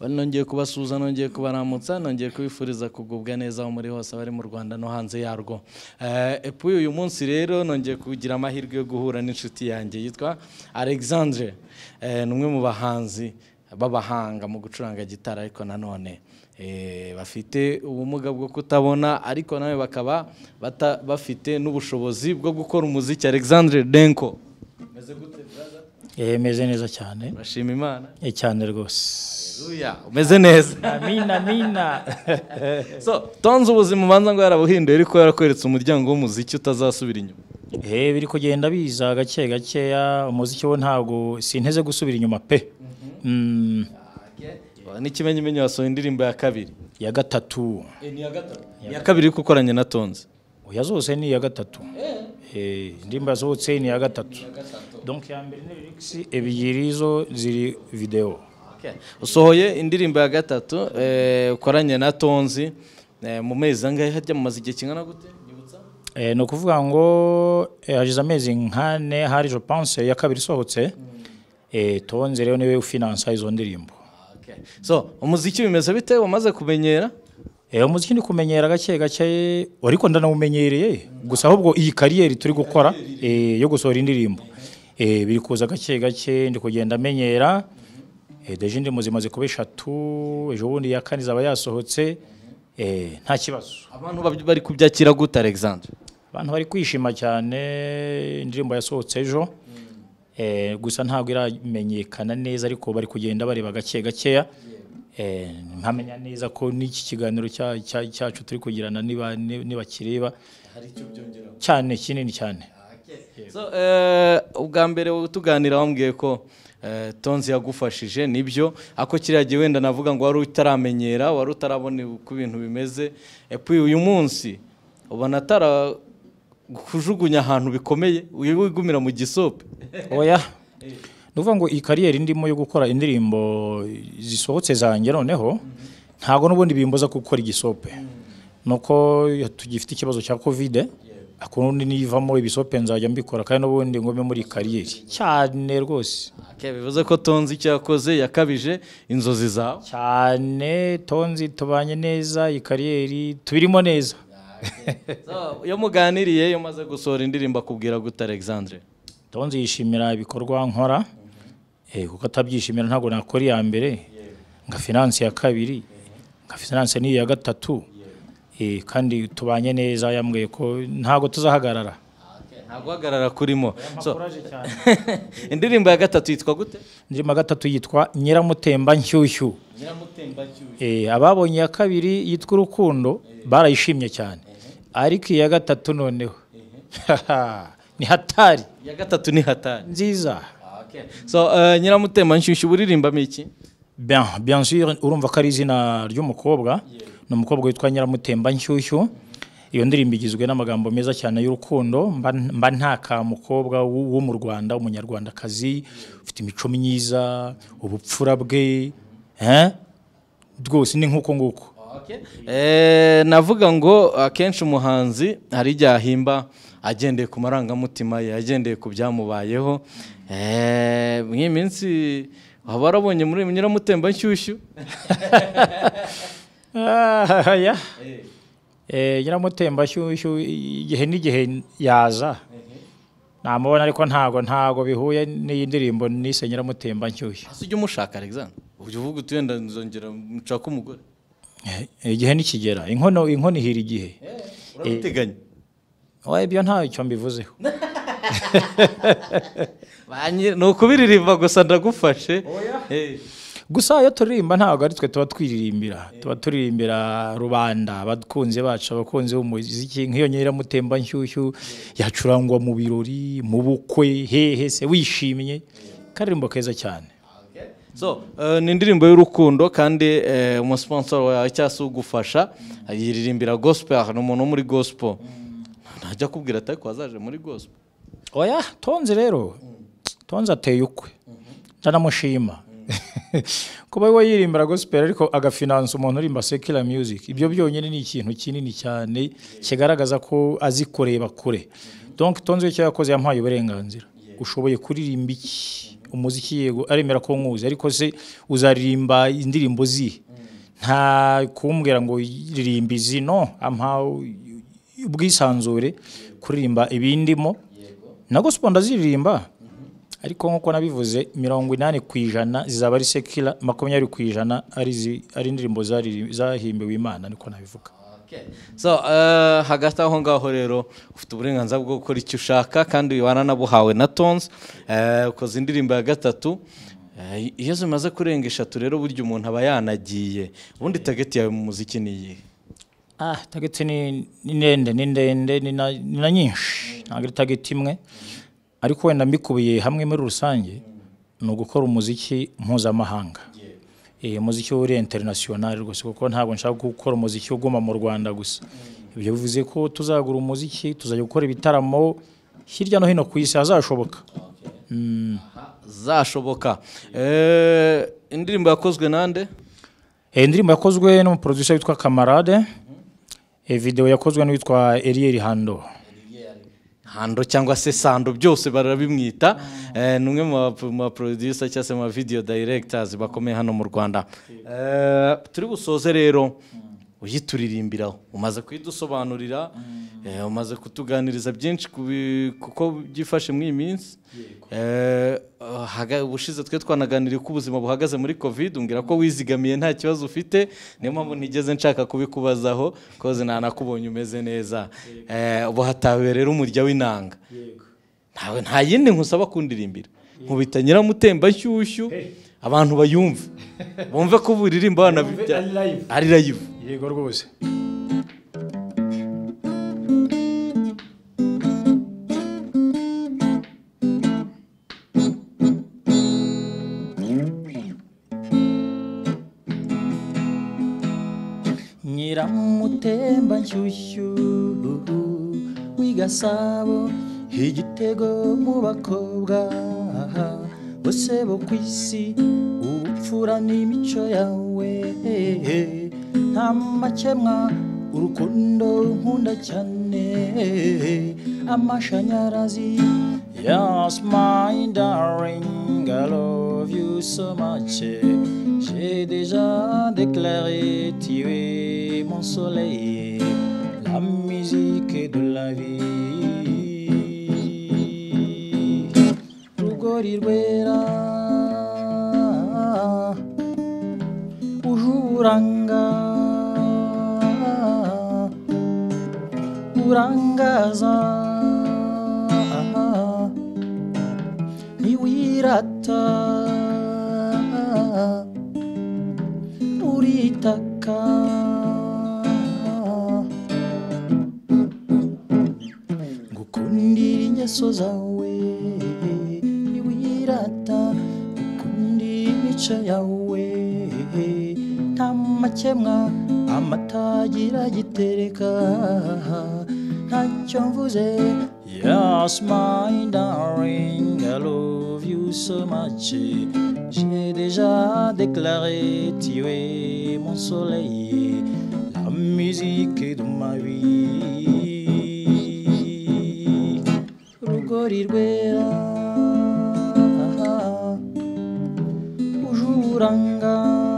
nongeye kubasuhuza nongeye kubaramutsa nongeye kubifuriza kugubwa neza aho muri hose abari mu Rwanda no hanze yarwo. Epuye uyu munsi rero nongeye kugira amahirwe yo guhura n'inshuti yanjye yitwa Alexandre, numwe mu bahanzi babahanga mu gucuranga gitara, ariko nanone bafite ubumuga bwo kutabona, ariko nawe bakaba bafite n'ubushobozi bwo gukora umuziki. Alexandre Denko, meze gute brother? Meze neza cyane. Urashima Imana? Cyane rwose. Haleluya, umeze neza. Amina. So, tonze ubuzima ubanza ngo yarabuhinduye, ariko yarakweretse umuryango w'umuziki utazasubira inyuma. Biri kugenda biza gake gakeya, umuziki wo ntabwo sinteze gusubira inyuma pe. N'ikimenyimenyi wasohoye indirimbo ya kabiri, ya gatatu. Ni ya gatatu. Ya kabiri uko ukoranye na Tonzi. Oya zose ni ya gatatu. Indirimbo yasohotse ni ya gatatu. Donc ya mbere ni lyrics, ebyiri zo ziri video. Usohoye indirimbo ya gatatu ukoranye na Tonzi mu mezi angahe hajya mu mazi igihe kingana gute? Nyibutsa. No kuvuga ngo hajize amezi nkane hari je pense ya kabiri sohotse. Tonzi rero niwe ufinansa izo ndirimbo. So, umuziki bimeze bite wamaze kumenyera? Umuziki ni kumenyera gake ariko ndanawumenyereye, gusa ahubwo iyi kariyeri turi gukora yo gusohora indirimbo biri kuza gake ndi kugenda menyera. Deje ndi muzimaze kuba 3, ejo bundi ya kane zaba yasohotse, nta kibazo. Abantu bari kubyakira gute Alexandre? Abantu bari kwishima cyane, indirimbo yasohotse ejo. Gusa ntabwo iramenyekana neza, ariko bari kugenda bareba gakeya. Ntamenya neza ko n'iki kiganiro cyacu turi kugirana niba kireba hari icyo byongera cyane kinini cyane. So, ubwa mbere tuganira wambwiye ko Tonzi yagufashije, nibyo ako kiriya gihe wenda navuga ngo wari utaramenyera, wari utarabona uko ibintu bimeze. Epuye uyu munsi ubona atara kujugunya ahantu bikomeye, wigumira mu gisope. Oya, nuvuga ngo iyi kariyeri ndimo yo gukora indirimbo zisohotse zanjye, noneho ntago n'ubundi bimboza gukora igisope. Nuko tugifite ikibazo cya covid, akundi nivamo ibisope nzajya mbikora, kandi n'ubundi ngome muri kariyeri cyane rwose. Bivuze ko Tonzi cyakoze yakabije inzozi zawe cyane. Tonzi tubanye neza, iyi kariyeri tubirimo neza. So, yo muganiriye yo maze gusohora indirimbo akubwira gute Alexandre? Tonzi yishimira ibikorwa nkora, kuko atabyishimira ntago nakora iya mbere, nga finance ya kabiri, nga finance ni ya gatatu. Kandi tubanye neza, yambwiye ko ntago tuzahagarara. Ntago hagarara kurimo. So, indirimbo ya gatatu yitwa gute? Indirimbo ya gatatu yitwa Nyiramutemba Nshyushyu. Nyiramutemba Nshyushyu. Ababonye ya kabiri yitwa Urukundo barayishimye cyane, ariko iya gatatu noneho ni hatari. Ya gatatu ni hatari nziza. So, Nyiramutemba Nshyushyu buririmbamo iki? Bien sûr, urumva ko ari izina ry'umukobwa. Ni umukobwa witwa Nyiramutemba Nshyushyu. Iyo ndirimbo igizwe n'amagambo meza cyane y'urukundo. Mba ntaka mukobwa wo mu Rwanda, umunyarwandakazi ufite imico myiza, ubupfura bwe rwose ni nkuko nguko. Navuga ngo akenshi umuhanzi hari igihe ahimba agendeye ku marangamutima ye, agendeye ku byamubayeho. Mw'iyi minsi waba warabonye muri Nyiramutemba Nshyushyu? Nyiramutemba Nshyushyu igihe n'igihe yaza namubona, ariko ntago bihuye n'iyi ndirimbo nise Nyiramutemba Nshyushyu. Ujye umushaka Alexandre, ujye uvuga uti wenda nzongera mushaka umugore. Igihe nikigera, inkono ihira igihe. Urabiteganya? Ibyo ntacyo mbivuzeho. Ni ukubiririmba gusa ndagufashe. Gusa iyo turirimba ntabwo ari twe tuba twiririmbira, tuba turirimbira rubanda, abakunzi bacu, abakunzi b'umuziki. Nk'iyo Nyiramutemba Nshyushyu yacurangwa mu birori, mu bukwe, hehe se wishimye, karirimbo keza cyane. So, ni indirimbo y'urukundo, kandi umusponsor wawe cyase ugufasha yiririmbira gospel, no umuntu muri gospel. Ntajya kubwira ati ko wazaje muri gospel. Oya, Tonzi rero, Tonzi ateye ukwe, ndanamushima. Kuba we yirimbira gospel ariko agafinance umuntu urimba secular music, ibyo byonyine ni ikintu kinini cyane kigaragaza ko azi kureba kure. Donc Tonzi cyo yakoze yampaye uburenganzira, ushoboye kuririmba iki umuziki yego aremera ko nkuzi ariko se uzaririmba indirimbo zihe nta kumbwira ngo ririmba izi no ampa ubwisanzure kuririmba ibindimo na gospel ndaziririmba ariko nkuko nabivuze 80% zizaba ari secular 20% ari indirimbo zahimbiwe Imana niko nabivuga. So hagati aho ngaho rero ufite uburenganzira bwo gukora icyo ushaka kandi waranabuhawe na Tonzi ukoze indirimbo ya gatatu iyo zimaze kurenga 3 rero burya umuntu aba yanagiye ubundi target yawe mu muziki ni iyihe? Target ni ndende ni na nyinshi ntabwo target imwe ariko wenda mbikubiye hamwe muri rusange no gukora umuziki mpuzamahanga umuziki uri international rwose kuko ntabwo nshaka gukora umuziki uguma mu Rwanda gusa ibyo bivuze ko tuzagura umuziki tuzajya gukora ibitaramo hirya no hino ku isi hazashoboka zashoboka indirimbo yakozwe nande? Indirimbo yakozwe no producer witwa Kamarade video yakozwe n'uwitwa Eliel Hando cyangwa se Sando byose barabimwita numwe mu producer cyangwa se mu video directors bakomeye hano mu Rwanda turi busoze rero uyituririmbiraho umaze kwidusobanurira umaze kutuganiriza byinshi kuko byifashe mu iminsi ubushize twe twanaganiriye ko ubuzima buhagaze muri covid umbwira ko wizigamiye nta kibazo ufite niyo mpamvu ntigeze nshaka kubikubazaho koze nanakubonye umeze neza ubu hatawe rero umurya w'inanga nta yindi nkusaba kundirimbira nkubita Nyiramutemba nshyushyu abantu bayumve bumve ko buririmba bana ari live yego rwose Nyiramutemba nshyushyu w'igasabo igitego mu bakobwa bose bo kwisi ubupfura n'imico yawe nta makemwa urukundo nkunda cyane amashanyarazi yes my darling I love you so much j'ai déjà déclaré tu es mon soleil la musique de la vie rugori rwera ujuranga urangaza niwirata uritaka ngukundira ingeso zawe niwirata ngukundira imico yawe nta makemwa amatagira gitereka ntacyo mvuze yes my darling I love you so much j'ai déjà déclaré tu es mon soleil la musique de ma vie rugori rwera ujuranga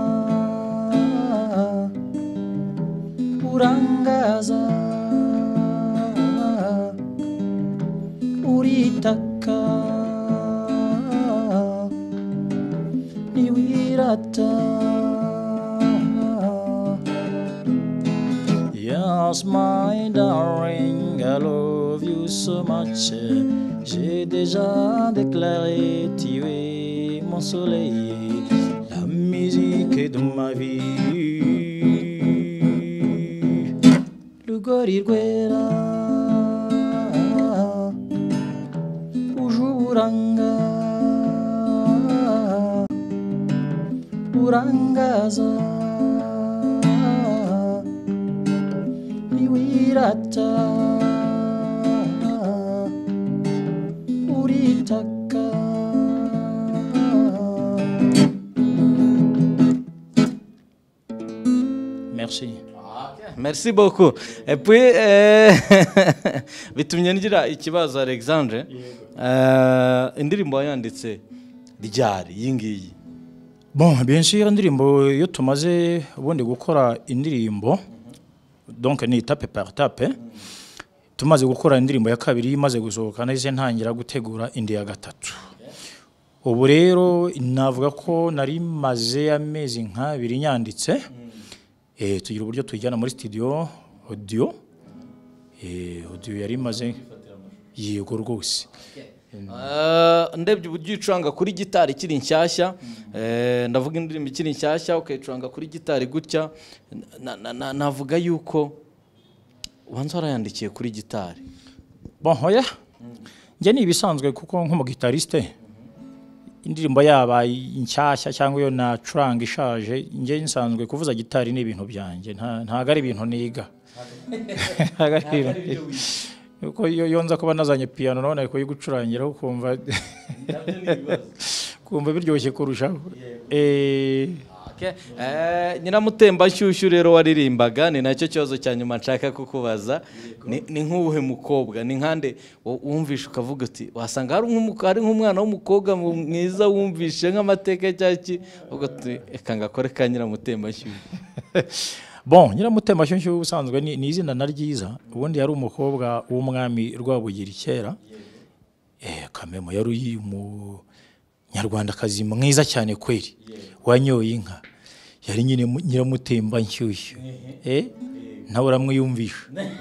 urangaza uritaka niwirata yes my darling I love you so much j'ai déjà déclaré tu es mon soleil la musique de ma vie rugori rwera ujuranga urangaza niwirata uritaka merci. Merci beaucoup. Et puis bitumye ngira ikibazo Alexandre indirimbo yanditse ryari iyi ngiyi? Bon, benshi iyo ndirimbo iyo tumaze ubundi gukora indirimbo donc ni tape par tape, tumaze gukora indirimbo ya kabiri imaze gusohoka nahise ntangira gutegura indi ya gatatu. Ubu rero navuga ko nari maze amezi nk'abiri nyanditse, tugira uburyo tujyana muri studio audio, audio yari maze yego rwose. Ndebye uburyo ucuranga kuri gitari ikiri nshyashya, ndavuga indirimbo ikiri nshyashya ukayicuranga kuri gitari gutya, navuga yuko ubanza warayandikiye kuri gitari. Bon, oya njye ni ibisanzwe kuko nk'umugitariste indirimbo yaba inshyashya cyangwa iyo nacuranga ishaje, njye nsanzwe kuvuza gitari ni ibintu byanjye, ntago ari ibintu niga. Uko iyo nza kuba nazanye piano none ariko yigucurangira ukumva kumva biryoshye kurushaho. Nyiramutemba nshyushyu rero waririmbaga, ni nacyo kibazo cya nyuma nshaka kukubaza. Ni nk'uwuhe mukobwa, ni nkande wumvisha ukavuga uti wasanga hari nk'umwana w'umukobwa mwiza wumvishe nk'amateka cyaki uvuga uti eka ngakore ka Nyiramutemba nshyushyu? Bon, Nyiramutemba nshyushyu ubusanzwe ni izina na ryiza, ubundi yari umukobwa w'umwami Rwabugiri kera. Kamemo yari umunyarwandakazi mwiza cyane kweri, wanyoye inka, yari nyine Nyiramutemba nshyushyu. Nawe uramwiyumvisha.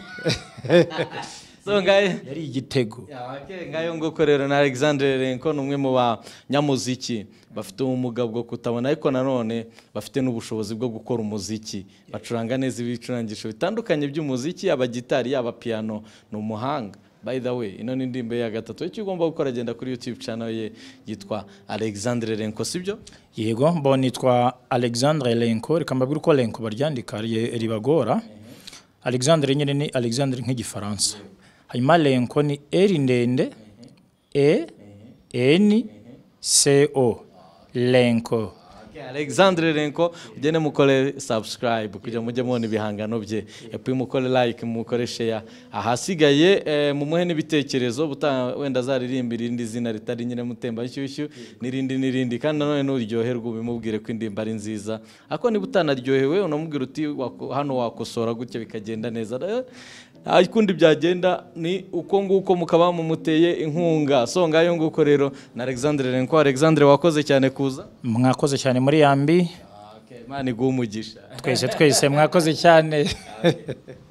So ngaye yari igitego. Ngayo nguko rero na Alexandre Lenko numwe mu banyamuziki bafite umugabo bwo kutabona, ariko nanone bafite n'ubushobozi bwo gukora umuziki, bacuranga neza ibicurangisho bitandukanye by'umuziki, aba gitari yaba piano, ni umuhanga. By the way, ino ni indirimbo ya gatatu, icyo ugomba gukora agenda kuri YouTube channel ye yitwa Alexandre Lenko, sibyo? Yego, bon nitwa Alexandre Lenko, reka mbabwire uko Lenko baryandika ribagora. Alexandre nyine ni Alexandre nk'igifaransa, hanyuma Lenko ni L ndende E-N-C-O, Lenko. Alexandre Lenko, ugende mukore subscribe kugira mujye mubona ibihangano bye, epi mukore like, mukore share, ahasigaye mumuhe n'ibitekerezo wenda azaririmbira irindi zina ritari Nyiramutemba nshyushyu n'irindi, kandi nanone n'uryoherwa ubimubwire ko indirimbo ari nziza. Ako niba utanaryohewe unamubwira uti hano wakosora gutya bikagenda neza. Kundi byagenda ni uko nguko mukaba mumuteye inkunga. So ngayo nguko rero na Alexandre Lenko. Alexandre, wakoze cyane kuza. Mwakoze cyane muri Yambi. Mani guumugisha. Twese mwakoze cyane.